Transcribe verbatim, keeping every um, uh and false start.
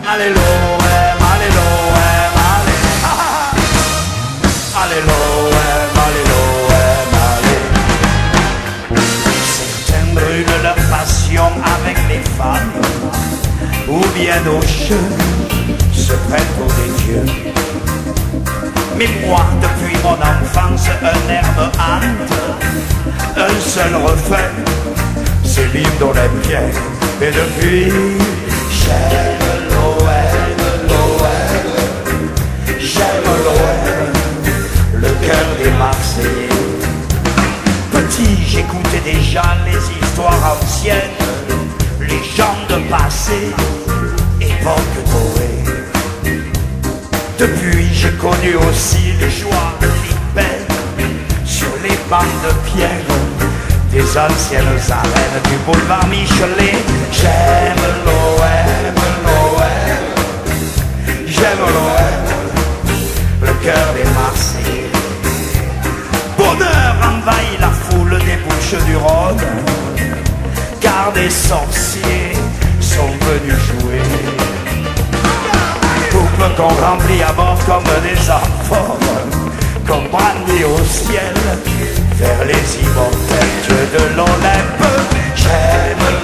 allez l'O M, allez l'O M, allez. Ah, ah, ah. Allez l'O M, allez l'O M, allez. Certains brûlent leur passion avec les femmes, ou bien nos jeux se prennent pour des dieux. Mais moi, depuis mon enfance, un air me hante, un seul refrain, c'est l'hymne olympienne. Et depuis, j'aime l'O M, l'O M, j'aime l'O M, le cœur des Marseillais. Petit, j'écoutais déjà les histoires anciennes, les gens de passé, époque dorée. Depuis, j'ai connu aussi les joies, les peines, sur les bancs de pierre des anciennes arènes du boulevard Michelet. J'aime l'O M, l'O M, j'aime l'O M, le cœur des Marseillais. Bonheur envahit la foule des bouches du Rhône, car des sorciers sont venus jouer. Couples qu'on remplit à bord comme des enfants, qu'on brandit au ciel vers les immortels dieux de l'Olympe. J'aime